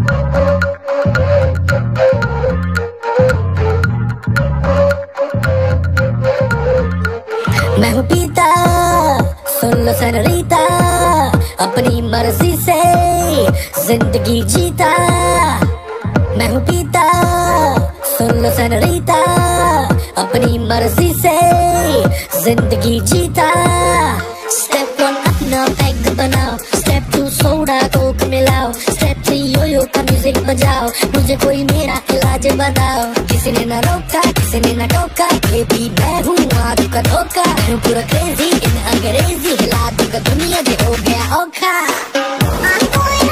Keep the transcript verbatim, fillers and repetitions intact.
मैं हूँ पीता, सुन लो सनरीता, अपनी मर्जी से जिंदगी जीता। मैं हूँ पीता, सुन लो सनरीता, अपनी मर्जी से जिंदगी जीता। स्टेप वन अपना पैग बनाओ, स्टेप टू सोडा कोक मिलाओ, स्टेप थ्री योयो का म्यूजिक बजाओ, मुझे कोई मेरा इलाज बताओ। किसी ने ना रोका, किसी ने ना टोका, ये भी मैं हूँ आग का धोखा। मैं पूरा क्रेजी इन अंग्रेजी, हिला दूंगा दुनिया जो हो गया औखा।